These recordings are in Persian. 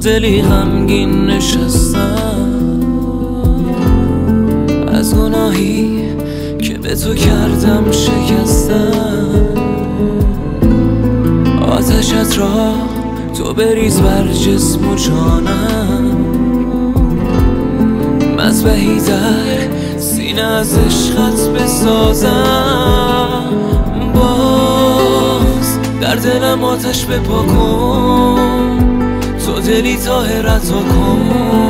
دلی غمگین نشستم از گناهی که به تو کردم شکستم. آتشت را تو بریز بر جسم و جانم، مذبحی در سینه از عشقت بسازم. باز در دلم آتش بپا کن، تو دلی طاهرت کن.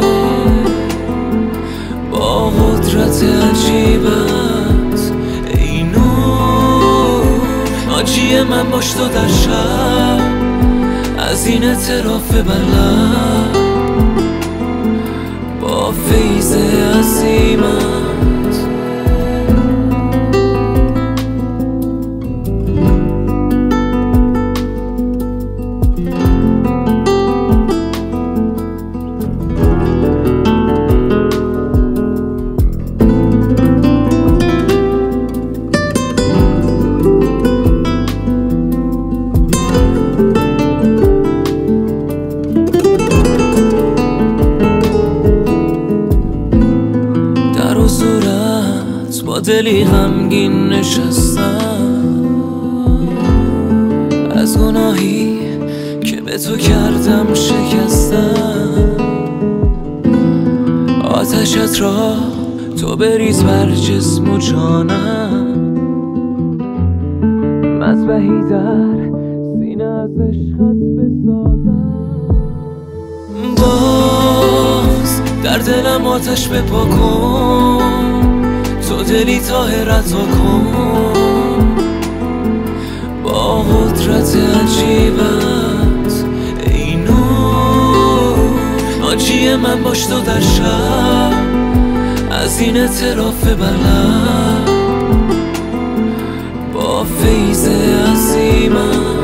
با قدرت عجیبت ای نور، ناجی من باش تو در شب از این اعتراف بلند. با فیض عظیمت با دلی غمگین نشستم از گناهی که به تو کردم شکستم. آتشت را تو بریز بر جسم و جانم، مذبحی در سینه از عشقت بسازم. باز در دلم آتش بپا کن، تو دلی طاهرت کن. با قدرت عجیبت ای نور، ناجی من باش تو در شب از این اعتراف بلند. با فیض عظیمت